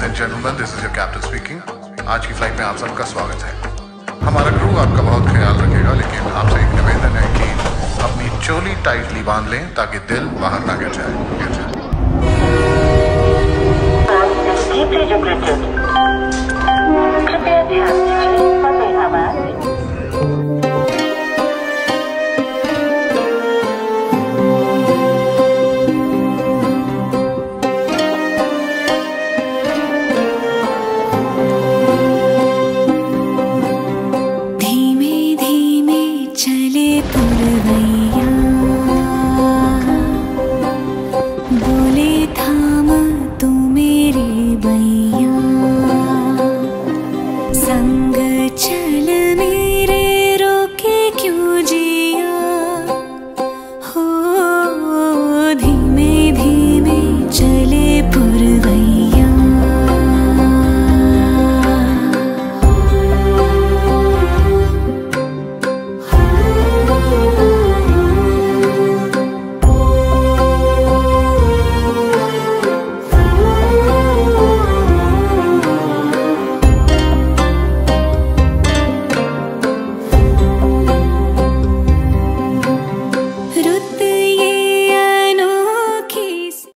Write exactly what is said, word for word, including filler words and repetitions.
And gentleman, this is your captain speaking. आज की flight में आप सबका स्वागत है। हमारा क्रू आपका बहुत ख्याल रखेगा, लेकिन आपसे एक निवेदन है कि अपनी चोली टाइटली बांध लें ताकि दिल बाहर ना गिर जाए गिर जाए कृपया ध्यान दीजिए।